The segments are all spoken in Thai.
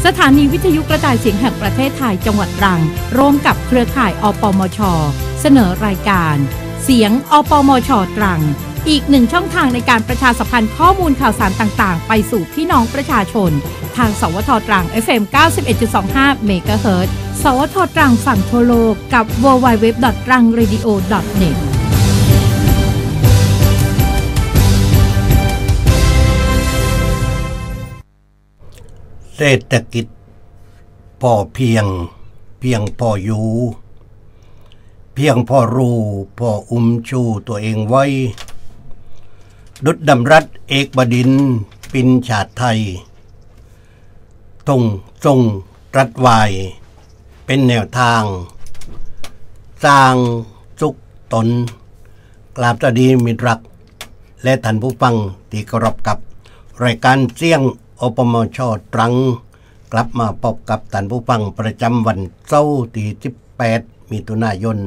สถานีวิทยุกระจายเสียงแห่งประเทศไทยจังหวัดตรังร่วมกับเครือข่ายอปมช.เสนอรายการเสียงอปมช.ตรังอีกหนึ่งช่องทางในการประชาสัมพันธ์ข้อมูลข่าวสารต่างๆไปสู่พี่น้องประชาชนทางสวทตรัง FM 91.25 เมกะเฮิรตซ์ สวทตรังฝั่งทั่วโลกกับ www.trangradio.net เศรษฐกิจพอเพียงพออยู่เพียงพอรู้พอชูตัวเองไว้ดุจดำรัสเอกบดินทร์ปินชาติไทยทรงรัฐวายเป็นแนวทางสร้างสุขตนกราบสวัสดีมิตรรักและท่านผู้ฟังที่เคารพกับรายการเสียงอปมช.ตรังกลับมาพบกับท่านผู้ฟังประจำวันเสาร์ที่18มิถุนายน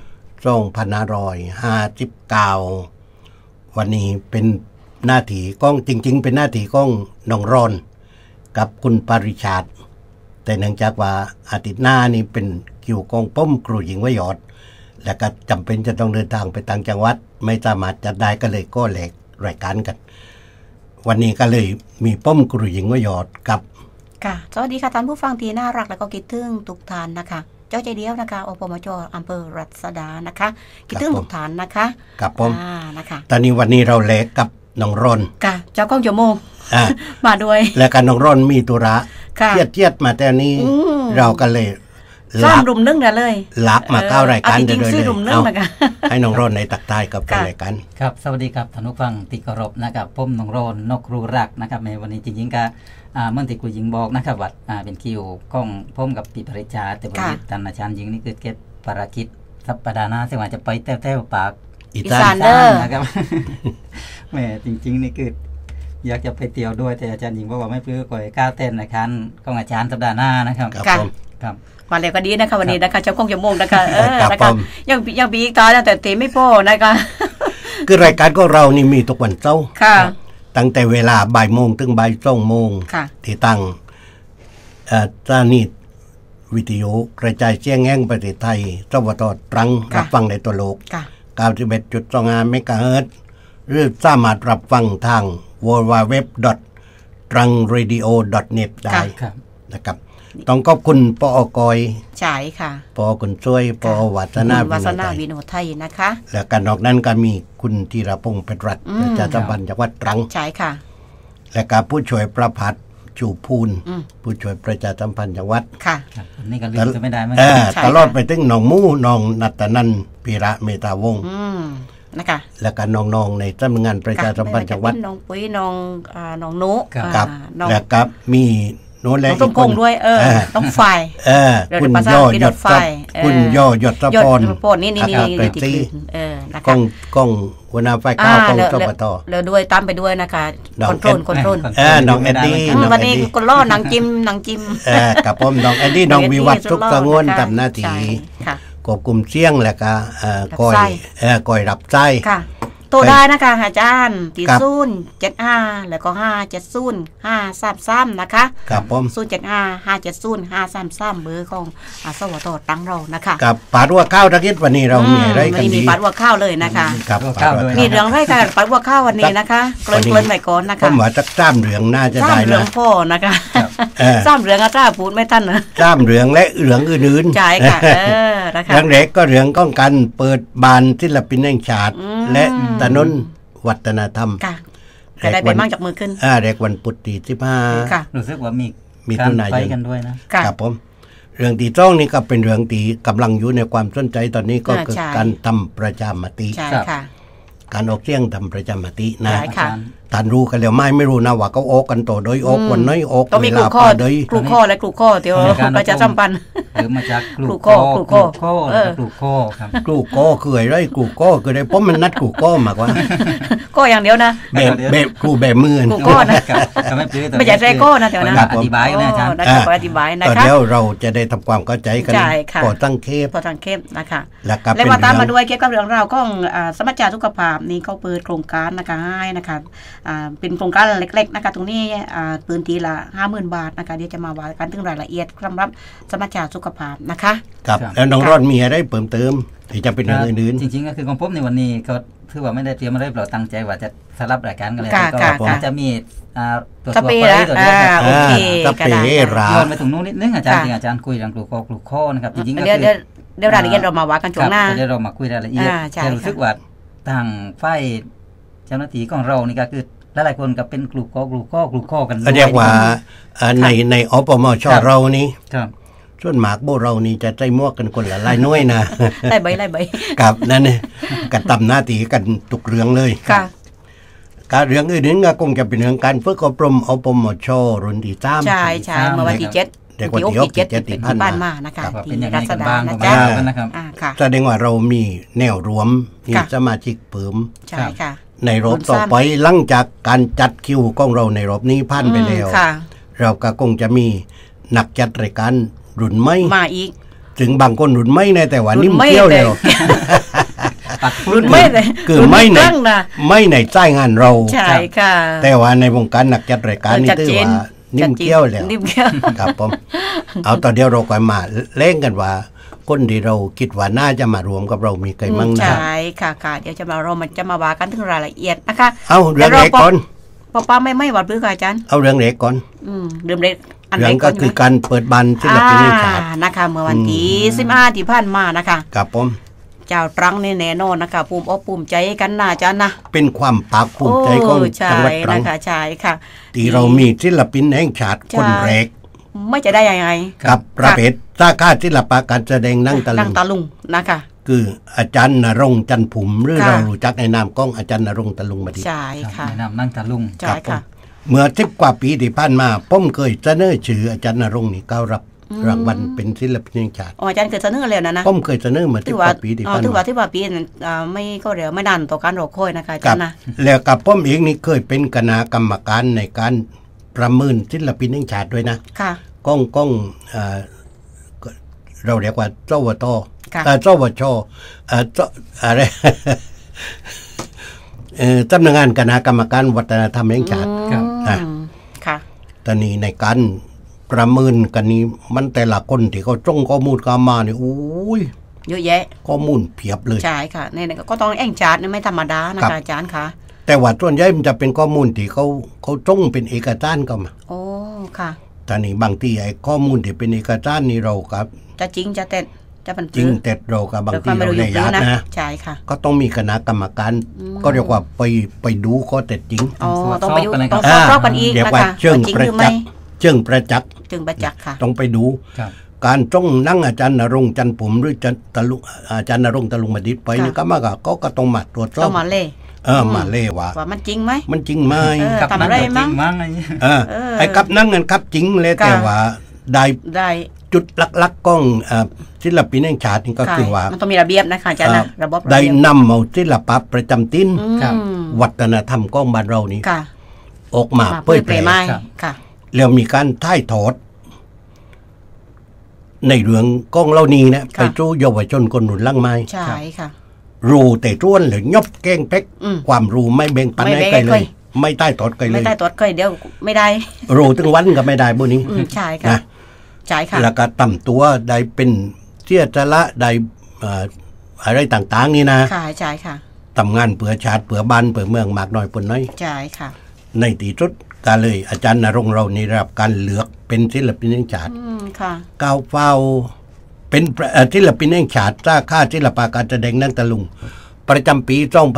2559วันนี้เป็นหน้าที่ของจริงๆเป็นหน้าที่ของน้องรอนกับคุณปริชาติแต่เนื่องจากว่าอาทิตย์หน้านี้เป็นคิวของป้อมครูหญิงวหยอดและก็จำเป็นจะต้องเดินทางไปต่างจังหวัดไม่สามารถจัดได้ก็เลยก็แหลกรายการกันวันนี้ก็เลยมีป้อมครูหญิงวหยอดกับค่ะสวัสดีค่ะท่านผู้ฟังที่น่ารักและก็คิดถึงทุกท่านนะคะเจ้าใจเดียวนะคะอปมช.อำเภอรัศดานะคะคิดถึงทุกท่านนะคะกับผมนะคะตอนนี้วันนี้เราแหลกกับน้องรอนค่ะเจ้าก้องจมูกมาด้วยและกันน้องรอนมีธุระเทียดมาแต่นี้เราก็เลยซ้อมรุมนึ่งเลยลักมาเข้ารายการเลยเอาให้น้องรอนในตักใต้กับรายการครับสวัสดีครับท่านผู้ฟังที่เคารพนะครับผมน้องรอนนกครูรักนะครับในวันนี้จริงๆก็เมื่อที่ครูหญิงบอกนะครับว่าเป็นคิวของผมกับปีปริชาแต่วันนี้ท่านอาจารย์หญิงนี่คือเก็บภารกิจสัปดาห์หน้าซึ่งว่าจะไปแต้วปากอีสานนะครับแม่จริงๆนี่คืออยากจะไปเที่ยวด้วยแต่อาจารย์หญิงบอกว่าไม่เพื่อก่อยก้าวเต้นนะครับของอาจารย์สัปดาห์หน้านะครับครับมาแล้วก็ดีนะคะวันนี้นะคะเจ้าก้องจมูกนะคะนะคะยังปีอีกตาแต่ตีไม่พอนะคะคือรายการของเรานี่มีทุกวันเสาร์ตั้งแต่เวลาบ่ายโมงถึงบ่าย2 โมงที่ตั้งสถานีวิทยุกระจายเสียงแห่งประเทศไทยสวทตรังรับฟังในตัวโลก 91.25 เมกะเฮิรตซ์หรือสามารถรับฟังทาง www.trangradio.net ได้นะครับต้องขอบคุณปอกอยใช่ค่ะปอคุณช่วยปอวัฒนาวิโนไทยนะคะแล้วกันนอกนั้นก็มีคุณธีรพงษ์เพชรรัตน์ประชาสัมพันธ์จังหวัดตรังใช่ค่ะและก็ผู้ช่วยประภัสชูพูนผู้ช่วยประชาสัมพันธ์จังหวัดค่ะนี่ก็ลืมจะไม่ได้มั้ยตลอดไปถึงน้องมูน้องนัตนันท์พีระเมตาวงศ์นะคะแล้วก็น้องๆในสำนักงานประชาสัมพันธ์จังหวัดน้องปุ้ยน้องนุกับแล้วก็มีโน้นแหละต้องคงด้วยต้องไฟคุณย่อหยดไฟคุณย่อหยดตะปอนนี่กล้องหัวหน้าไฟก้าวกล้องสปตแล้วด้วยตามไปด้วยนะคะคอนโทรลน้องแอดดี้วันนี้คนล่อหนังจิ้มกับผมน้องแอดดี้น้องวิวัฒน์สุขสงวนทำหน้าที่ควบคุมเสียงแล้วก็ก้อยรับใจโทรได้นะคะอาจารย์ที่075แล้วก็570 533นะคะครับผม 075 570 533เบอร์ของสวทตั้งเรานะคะกับปาดว่าข้าวตะกี้วันนี้เรามีอะไรกันดีมีปาดว่าข้าวเลยนะคะครับมีเรื่องอะไรกันปาดว่าข้าววันนี้นะคะเกริ่นไปก่อนนะคะผมว่าจักจ้ามเรื่องน่าจะได้นะจ้ามเรื่องพ่อนะคะจ้ามเรื่องอาจารย์พูดไม่ทันนะจ้ามเรื่องและเรื่องอื่นๆใช่ค่ะนะคะเรื่องเล็กก็เรื่องของการเปิดบานศิลปินแห่งชาติและถนนวัฒนธรรมก็ได้ไปมั่งจากมือขึ้นแรกวันพุธที่15 รู้สึกว่ามีการไปกันด้วยนะครับผมเรื่องที่ต้องนี่ก็เป็นเรื่องที่กำลังอยู่ในความสนใจตอนนี้ก็คือการทำประชามติการออกเสียงทำประชามตินะท่านรู้กันแล้วไม่รู้นะว่าเขาออกกันต่อโดยออกวันน้อยออกเวลาปาโดยครูข้อและครูข้อเดี๋ยวประชาสัมพันธ์หรือมาจากครูข้อครับครูข้อคืออะไรครูข้อคืออะไรเพราะมันนัดครูข้อมากกว่าก็อย่างเดียวนะแบบครูแบบมือครูข้อนะไม่ใช่แรกข้อนะเดี๋ยวนะอธิบายนะอาจารย์อธิบายนะคะเดี๋ยวเราจะได้ทำความเข้าใจกันพอตั้งเข้มนะคะแล้วมาตามมาด้วยเกี่ยวกับเรื่องราวของสมัชชาสุขภาพนี่เขาเปิดโครงการนะคะให้นะคะเป็นโครงการเล็กๆนะคะตรงนี้พื้นที่ละ 50,000 บาทนะคะเดี๋ยวจะมาว่ากันถึงรายละเอียดสำหรับสมัชชาสุขภาพนะคะครับแล้วน้องรอดมีอะไรเพิ่มเติมที่จะเป็นอย่างอื่นจริงๆก็คือของผมในวันนี้ก็ถือว่าไม่ได้เตรียมอะไรเราตั้งใจว่าจะสลับรายการกันเลยก็จะมีตัวไปตัวเดียวโอเคก็เปราย้อนไปถึงนู้นนิดนึงอาจารย์ที่อาจารย์คุยเรื่องกลูโคนะครับจริงๆก็คือเดี๋ยวรายละเอียดเรามาว่ากันช่วงหน้าเดี๋ยวเรามาคุยรายละเอียดแต่รู้สึกว่าทางฝ่ายเจ้าหน้าที่ของเรานี่ก็คือหลายๆคนก็เป็นกลูโคกันเรียกว่าในอปมชเรานี่ส่วนหมากโบเรานี่จะใจมั่วกันคนละลายน้อยนะไล่ใบกับนั่นเนี่ยกันตำหน้าตีกันตุกเรื่องเลยการเรื่องอื่นก็คงจะเป็นเรื่องการฝึกอบรมอปมชรุ่นที่3 ใช่เมื่อวันที่7เด็กวันที่6 7ที่ผ่านมานะคะที่รัชดานะจ๊ะแสดงว่าเรามีแนวรวมมีสมาชิกเพิ่มใช่ค่ะในรอบต่อไปหลังจากการจัดคิวของเราในรอบนี้ผ่านไปแล้วเราก็คงจะมีนักจัดรายการรุ่นไม่มาอีกถึงบางคนรุ่นไม่ในแต่ว่านิ่มเที่ยวแล้วรุ่นไม่เลยคือไม่ในใจงานเราใช่ค่ะแต่ว่าในวงการนักจัดรายการนี่ถือว่านิ่มเที่ยวแล้วครับผมเอาตอนเดียวเราก็มาเล่นกันว่าคนที่เราคิดว่าน่าจะมารวมกับเรามีใครมั่งนะใช่ค่ะเดี๋ยวเราจะมาว่ากันถึงรายละเอียดนะคะเอาเรื่องเล็กก่อนป้าไม่วัดพื้นอาจารย์เอาเรื่องเล็กก่อนเรื่องเล็กเรื่องก็คือการเปิดบันศิลปินแห่งชาตินะคะเมื่อวันที่15ที่ผ่านมานะคะครับผมเจ้าตรังแน่นอนนะคะภูมิอกภูมิใจกันนะอาจารย์นะเป็นความภาคภูมิใจของจังหวัดตรังนะคะใช่ค่ะที่เรามีศิลปินแห่งชาติคนแรกไม่จะได้ยังไงกับประเภทสาขาศิลปะการแสดงนั่งตะลุงนะคะคืออาจารย์ณรงค์จันทร์ผุมหรือเรารู้จักในนามของอาจารย์ณรงค์ตะลุงมาดีใช่ค่ะในนามนั่งตะลุงใช่ค่ะเมื่อ10 กว่าปีที่ผ่านมาผมเคยเสนอชื่ออาจารย์ณรงค์นี่เข้ารับรางวัลเป็นศิลปินแห่งชาติอาจารย์เคยเสนอแล้วนะผมเคยเสนอมา10 กว่าปีที่ผ่านมาที่ว่าปีนั้นไม่ก็เดี๋ยวไม่นานต่อการรอคอยนะคะอาจารย์นะแล้วกับผมเองนี่เคยเป็นคณะกรรมการในการประเมินศิลปินแห่งชาติด้วยนะค่ะก้องเราเรียกว่าเจ้าวตเจ้าวชอะไรสำนักงานคณะกรรมการวัฒนธรรมแห่งชาตินะค่ะตอนนี้ในการประเมินกันนี้มันแต่ละคนที่เขาจ้องข้อมูลกันมาเนี่ยโอ้ยเยอะแยะข้อมูลเพียบเลยใช่ค่ะในก็ต้องแห่งชาติไม่ธรรมดานะคะอาจารย์ค่ะแต่ว่าส่วนใหญ่มันจะเป็นข้อมูลที่เขาจ้องเป็นเอกสารก็มาโอ้ค่ะตอนนี้บางทีไอ้ข้อมูลที่เป็นเอกสารนี่เราครับจะจริงจะเต็ดจะเป็นจริงเต็ดเรากับบางทีเราไม่ยากนะใช่ค่ะก็ต้องมีคณะกรรมการก็เรียกว่าไปดูข้อเท็จจริงต้องไปดูต้องสอบกันอีกนะคะเชิงประจักษ์ค่ะต้องไปดูการจ้องนั่งอาจารย์ณรงค์จันทร์ผุมหรืออาจารย์ณรงค์ตะลุงมาดิษฐ์ไปนี่ก็มาก็ต้องมาตรวจสอบต้องมาเล่มาเล่ว่ามันจริงไหมมันจริงไหมทำอะไรมั้งไอ้กับนั่งกันครับจริงเลยแต่ว่าได้จุดลักๆก้องศิลปินแห่งชาตินี่ก็คือว่ามันต้องมีระเบียบนะคะอาจารย์นะระบบได้นำเอาศิลปะประจำถิ่นวัฒนธรรมก้องบ้านเรานี่ออกมาเผยแพร่แล้วมีการถ่ายทอดในเรื่องก้องเหล่านี้นะไปจู้เยาวชนคนรุ่นหลังใหม่ใช่ค่ะรู้แต่จ้วนหรือยบแกงเป๊กความรู้ไม่แบ่งปันให้ใครเลยไม่ใต้ตอดใครเลยไม่ใต้ตอดใครเดี๋ยวไม่ได้รู้ถึงวันก็ไม่ได้บุนี้ใช่ค่ะใช่ค่ะแล้วก็ต่ำตัวได้เป็นเสียสละได้อะไรต่างๆนี่นะค่ะใช่ค่ะทำงานเผื่อชาติเผื่อบ้านเผื่อเมืองมากน้อยปนน้อยใช่ค่ะในที่สุดก็เลยอาจารย์ณรงค์เรานี่รับการเลือกเป็นศิลปินแห่งชาติค่ะก้าวเฝ้าเป็นศิลปินแห่งชาติสาขาศิลปะการแสดงนั่งตะลุงประจำปี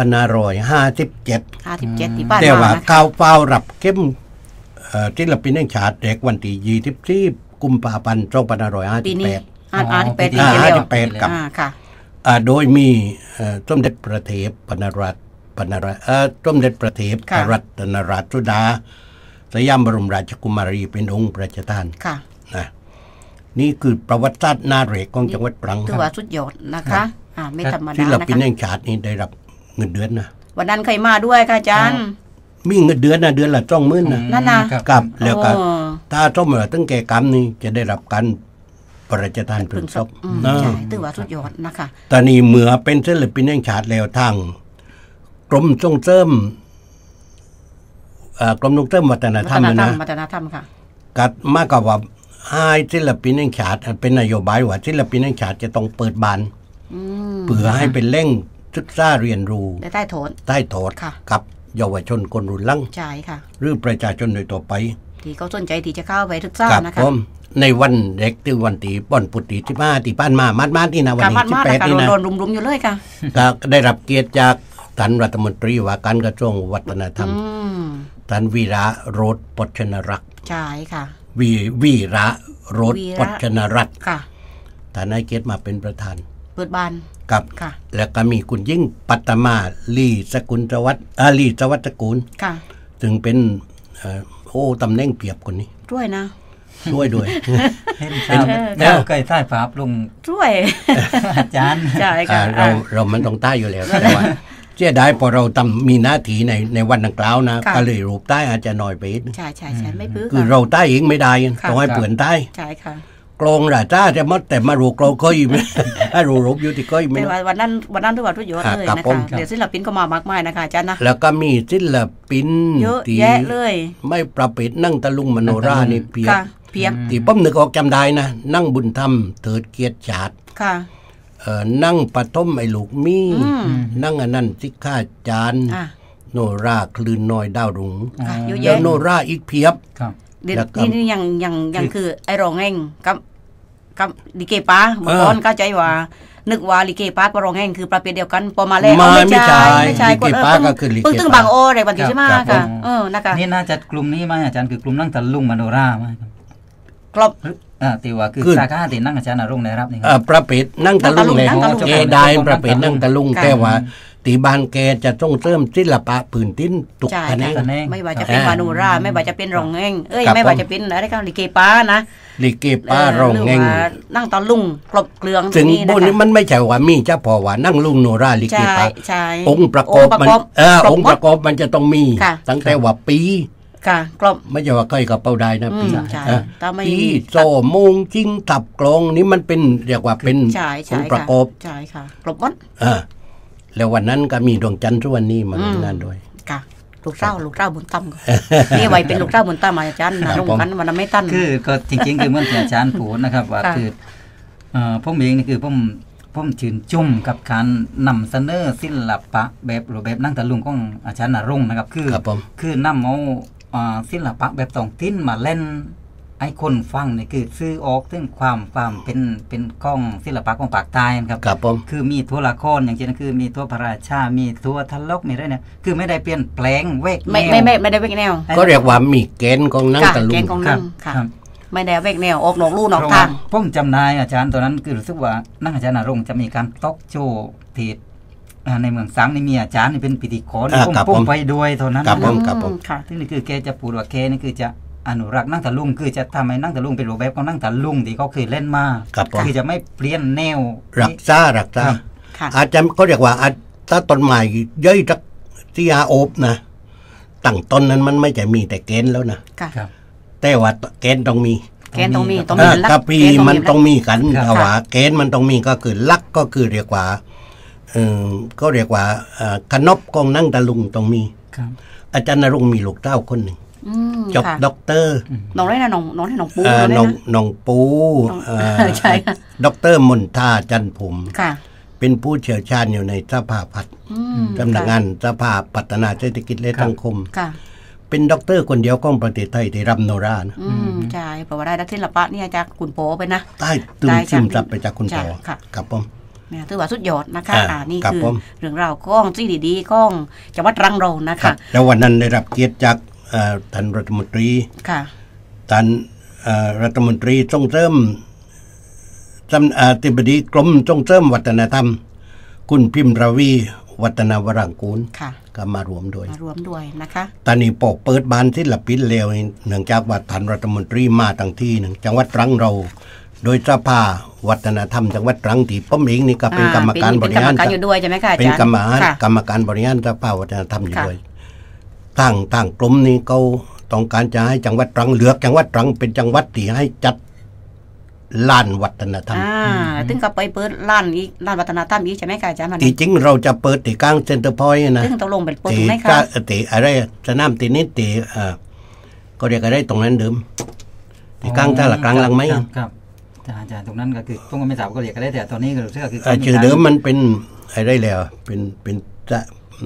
2557 ที่ผ่านมาแต่ว่าก้าวเฝ้ารับเข้มศิลปินแห่งชาติเด็กวันที่24 กุมภาพันธ์2558 ปีนี้ 58กับโดยมีสมเด็จพระเทพสมเด็จพระเทพรัตนราชสุดาสยามบรมราชกุมารีเป็นองค์พระราชทานนะนี่คือประวัติศาสตร์นาเรกของจังหวัดตรังถือว่าสุดยอดนะคะไม่ธรรมดานะคะศิลปินแห่งชาตินี่ได้รับเงินเดือนนะวันนั้นใครมาด้วยค่ะอาจารย์มีเงินเดือนนะเดือนละ20,000นะนั่นนะกับแล้วก็ถ้าสมมติตั้งแก่กรรมนี่จะได้รับการพระราชทานพึงศพใช่ถือว่าสุดยอดนะคะตอนนี้เมื่อเป็นศิลปินแห่งชาติแล้วทางกรมส่งเสริมกรมส่งเสริมวัฒนธรรมนะวัฒนธรรมค่ะกัดมากกว่าว่าให้ศิลปินแห่งชาติเป็นนโยบายว่าศิลปินแห่งชาติจะต้องเปิดบานเพื่อให้เป็นแหล่งศึกษาเรียนรู้ใต้โถนใต้โถดค่ะกับเยาวชนคนรุ่นหลังใช่ค่ะหรือประชาชนโดยตัวไปที่เขาสนใจที่จะเข้าไปศึกษากับนะคะผมในวันเด็กที่วันตีป้อนปุติที่บ้าที่บ้านมามาดนี่นะวันการที่มัดสิบมาแปดแต่นี่นะโดนรุมๆอยู่เลยค่ะก็ได้รับเกียรติจากท่านรัฐมนตรีว่าการกระทรวงวัฒนธรรม ท่านวีระโรสพจนรักษ์ใช่ค่ะวีระโรสวีระพจนรักษ์ค่ะท่านให้เกียรติมาเป็นประธานเปิดบานกับค่ะแล้วก็มีคุณยิ่งปัตมาลีสกุลสวัสดิ์ลีสวัสดิ์ตระกูลค่ะถึงเป็นตำแหน่งเปรียบคนนี้ด้วยนะช่วยด้วยเห็นชาวแล้วเคยใต้ฝาบลุงด้วยอาจารย์ใช่ค่ะเรามันต้องใต้อยู่แล้วแต่ว่าเสียดายพอเรามีหน้าที่ในวันดังกล่าวนะก็เลยรูปใต้อาจจะน้อยไปนิดนึงใช่ใช่ไม่ปื้อคือเราใต้เองไม่ได้ต้องให้เปลี่ยนใต้ใช่ค่ะกลองราจ้าจะมัดแต่มารูกลองก็อีกไม่ ถ้ารูรบอยู่ที่ก็อีกไม่แต่วันนั้นทุกวันทุกยศเลยครับนะผคะมเดี๋ยวศิลปินก็มามากมายนะคะอาจารย์นะแล้วก็มีศิลปินเยอะที่แยะเลยไม่ประเภทนั่งตะลุงมโนรานี่เพียบค่ะเพียบที่ป้อมนึกออกจำได้นะนั่งบุญธรรมเถิดเกียรติชาติค่ะนั่งปฐมไอ้ลูกมีนั่งอันนั้นสิข้าจานโนราคลื่นน้อยดาวรุ่งค่ะเยอะแล้วแยะโนราอีกเพียบครับเดี๋ยวแล้วก็นี่ยังคือไอ้รองแห่งกับลิเกป้าเมื่อก่อนเข้าใจว่า นึกว่าลิเกป้ากับรองแห่งคือประเภทเดียวกันพอมาแล้วไม่ใช่ไม่ใช่ลิเกป้าก็คือลิเกปึ้งตึงป้าบางโออะไรวันที่ใช่ไหมครับค่ะผมนะคะนี่น่าจะกลุ่มนี้ไหมอาจารย์คือกลุ่มนั่งตะลุงมโนราไหมครับกรอบตีว่าคือสาขาที่นั่งอาจารย์นรงค์ได้รับนี่คประเภทนั่งตะลุงเลยนั่งตะลุงแกได้ประเภทนั่งตะลุงแต่ว่าตีบ้านแกจะต้องเสริมศิลปะพื้นทิ้นตุกใช่คะแนนค่ะไม่ว่าจะเป็นมานูราไม่ว่าจะเป็นรองแห่งครับไม่ว่าจะเป็นอะไรก็ลิเกป้านะลิเกป้าร้องแงงหว่านั่งตอนลุงกลบเกลืองถึงนี่พวกนี้มันไม่ใช่ว่ามีเฉพาะว่านั่งลุงโนราลิเกใช่ป้าใช่องค์ประกอบมันองค์ประกอบมันจะต้องมีค่ะตั้งแต่ว่าปีค่ะกลบไม่ใช่ว่าใกล้กับเป้าได้นะปีใช่อ่ะถ้าไม่ปีมีโซมงจิงทับกลองนี่มันเป็นเรียกว่าเป็นใช่อใช่งค์ประค่ะกอบใช่ค่ะกลบวัดแล้ววันนั้นก็มีดวงจันทร์ทุกวันนี้มาร่วมงานด้วยค่ะลูกเต้าบุญตั้มนี่ไว้เป็นลูกเต้าบุญตั้มอาจารย์นะลงกันวันนั้นไม่ตั้นคือก็จริงๆคือเหมื่อนที่อาจารย์พูดนะครับว่าค่ะคือผมเองนี่คือผมชื่นชมกับการนำเสนอศิลปะแบบรูปแบบนั่งตะลุงของอาจารย์นรงค์นะครับคือครับผมคือนำเอาศิลปะแบบท้องถิ่นมาเล่นไอ้คนฟังนี่คือซื้อออกถึงความเป็นกล้องศิลปะของปากใต้นะครับครับผมคือมีตัวละครอย่างเช่นคือมีตัวพระราชา มีตัวทลกมีอะไรเนี่ยคือไม่ได้เปลี่ยนแปลงเวกแนวไม่ได้เวกแนวก็เรียกว่ามีเกณฑ์ของนั่งค่ะตะลุแกงนของครันั่บงค่ะครับไม่ได้เวกแนวออกนอกลู่นอกเพราะทาว่าง ผมจำนายอาจารย์ตอนนั้นคือรู้สึกว่านั่งอาจารย์นรงค์จะมีการตอกโชว์ที่ในเมืองสังนี่มีอาจารย์นี่เป็นพิธีกรครับผมผมไปด้วยตอนนั้นครับผมครับผมค่ะซึ่งนี่คือแกจะพูดว่าแกนี่คือจะอนุรักษ์นั่งตะลุงคือจะทำให้นั่งตะลุงเป็นรูปแบบของนั่งตะลุงที่เขาเคยเล่นมาครับผมคือจะไม่เปลี่ยนแนวรักษาครับค่ะอาจจะเขาเรียกว่าถ้าต้นไม้ย่อยจากที่อาโอบนะตั้งต้นนั้นมันไม่จะมีแต่เกณฑ์แล้วนะค่ะครับแต่ว่าเกณฑ์ต้องมีแกนต้องมีถ้าปีมันต้องมีกันครับแต่ว่าเกณฑ์มันต้องมีก็คือลักก็คือเรียกว่าก็เรียกว่าขนบกองนั่งตะลุงต้องมีครับอาจารย์นรงค์มีลูกเต้าคนหนึ่งจบค่ะด็อกเตอร์น้องได้นะน้องให้น้องปูน้องปูใช่ค่ะด็อกเตอร์มนทาจันทร์ผมค่ะเป็นผู้เชี่ยวชาญอยู่ในสภาพัฒน์สำนักงานสภาพัฒนาเศรษฐกิจและสังคมค่ะเป็นด็อกเตอร์คนเดียวของประเทศไทยที่รับโนรานะใช่เพราะว่าได้นักศิลปะเนี่ยจากคุณโปไปนะใต้ตึมซึมซับไปจากคุณพ่อค่ะครับผมเนี่ยถือว่าสุดยอดนะคะ นี่ครับคือผมเรื่องราวก้องจี้ดีๆก้องจังหวัดรังเรานะครัคะบแล้ววันนั้นได้รับเกียรติจากท่านรัฐมนตรีค่ะท่านรัฐมนตรีส่งเสริมอธิบดีกรมส่งเสริมวัฒนธรรม คุณพิมพ์ราวีวัฒนวรังกูลค่ะก็มารวมด้วยมารวมด้วยนะคะตอนนี้ปกเปิดบานศิลปินเลวเนื่องจากว่าท่านรัฐมนตรีมาตั้งที่หนึ่งจังหวัดตรังเรา โดยสภาวัฒนธรรมจังหวัดตรังที่ผมเองนี่ก็เป็นกรรมการบริหารเป็นกรรมการอยู่ด้วยใช่ไหมคะอาจารย์เป็นกรรมการบริหารสภาวัฒนธรรมอยู่ด้วยทางกลุ่มนี้เขาต้องการจะให้จังหวัดตรังเลือกจังหวัดตรังเป็นจังหวัดที่ให้จัดล้านวัฒนธรรมตึงก็ไปเปิดร้านอีกร้านวัฒนธรรมอีกใช่ไหมคะอาจารย์ที่จริงเราจะเปิดที่กลางเซ็นเตอร์พอยต์นะตึงตกลงเป็นเปิดตรงไหนคะที่อะไรสนามเทนนิสที่ก็เรียกอะไรตรงนั้นเดิมที่กลางท่าละกลางหลังไหมครับอาจารย์ตรงนั้นก็คือผมก็ไม่ทราบก็เรียกอะไรแต่ตอนนี้ก็รู้สึกคือชื่อเดิมมันเป็นอะไรแล้วเป็นจะ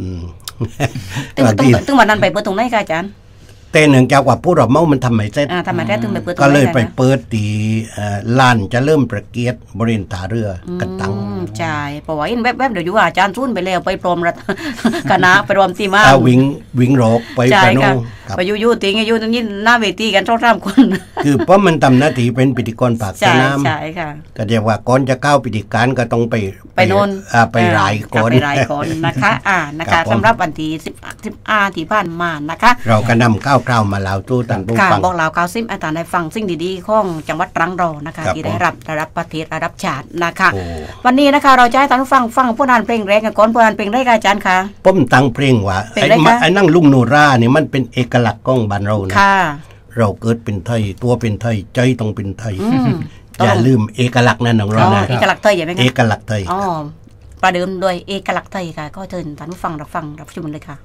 ตึงวันนั้นไปเปิดตรงไหนคะอาจารย์แต่เนื่องจากว่าผู้รับเหมามันทำไม่เสร็จก็เลยไปเปิดตีลานจะเริ่มประเกียรติบริเวณท่าเรือกันตังใช่เพราะว่าอินแวบๆเดี๋ยวอยู่อาจารย์ทุ่นไปแล้วไปพร้อมรัฐคณะไปรวมตีมาวิ่งโรกไปไปโน่ไปอยู่ติงอยู่ตรงนี้หน้าเวทีกัน2-3 คนคือเพราะมันทำหน้าที่เป็นพิธีกรปากสนามใช่ค่ะก็เรียกว่าก่อนจะเข้าพิธีการก็ต้องไปโน่นไปรายก่อนนะคะนะคะสำหรับวันที่15ที่ผ่านมานะคะเราก็นำก้าวมาเล่าตู้ตันผู้ฟังบอกเล่า90อาจารย์ได้ฟังสิ่งดีๆของจังหวัดตรังเรานะคะที่ได้รับประเทศระดับชาตินะคะวันนี้นะคะเราจะให้ท่านผู้ฟังผู้นานเพลงแรกกันก่อนผู้นานเพลงได้ค่ะอาจารย์คะป้มตั้งเพลงว่าไอ้นั่งลุงโนราเนี่ยมันเป็นเอกลักษณ์ของบ้านเรานะเราเกิดเป็นไทยตัวเป็นไทยใจต้องเป็นไทยอย่าลืมเอกลักษณ์นั่นของเรานะเอกลักษณ์ไทยใช่ไหมคะเอกลักษณ์ไทยประเดิมโดยเอกลักษณ์ไทยค่ะก็เชิญท่านผู้ฟังรับชมเลยค่ะ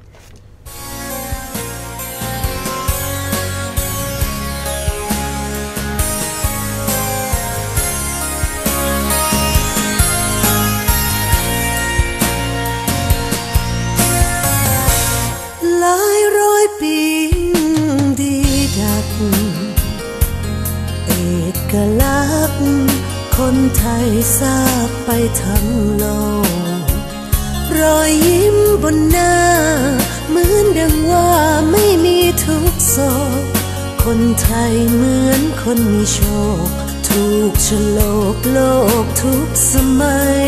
หลายร้อยปีดีดักเอกลักษณ์คนไทยทราบไปทั้งโลกรอยยิ้มบนหน้าเหมือนดังว่าไม่มีทุกโศกคนไทยเหมือนคนมีโชคถูกโฉลกโลกทุกสมัย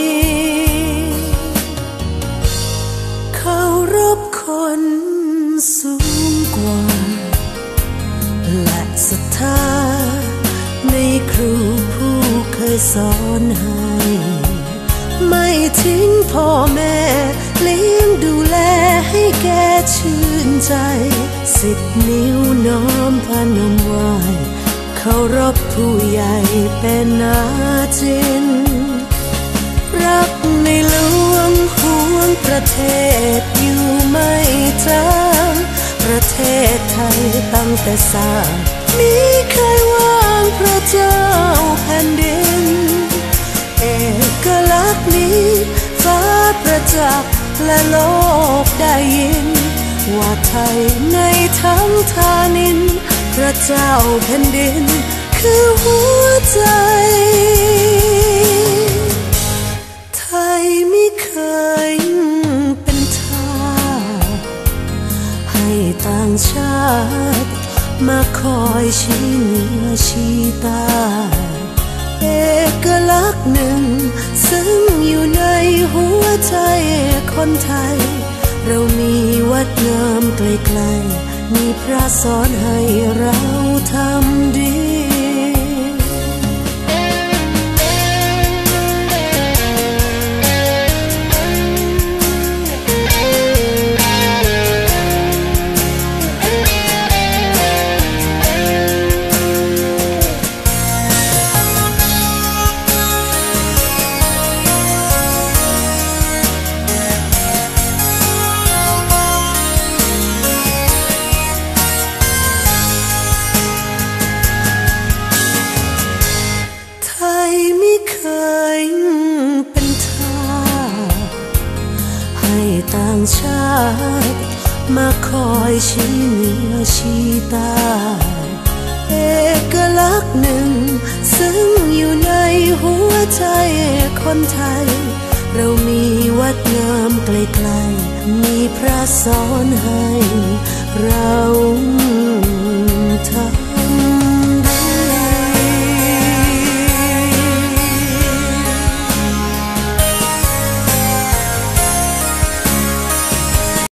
เคารพคนสูงกว่าและศรัทธาในครูผู้เคยสอนให้ไม่ทิ้งพ่อแม่เลี้ยงดูแลให้แก่ชื่นใจ10 นิ้วน้อมพนมไหว้เคารพผู้ใหญ่เป็นอาจินรักในหลวงห่วงประเทศอยู่ไม่จางประเทศไทยตั้งแต่สร้างมีเคยว่างพระเจ้าแผ่นดินเอกลักษณ์นี้ฟ้าประจักษ์และโลกได้ยินว่าไทยในทั้งธานินพระเจ้าแผ่นดินคือหัวใจไทยไม่เคยเป็นทาสให้ต่างชาติมาคอยชี้เหนือชี้ใต้เอกลักษณ์หนึ่งซึ่งอยู่ในหัวใจคนไทยเรามีวัดงามไกลๆมีพระสอนให้เราทำดีชาติมาคอยชี้เหนือชี้ใต้เอกลักษณ์หนึ่งซึ่งอยู่ในหัวใจคนไทยเรามีวัดงามไกลๆมีพระสอนให้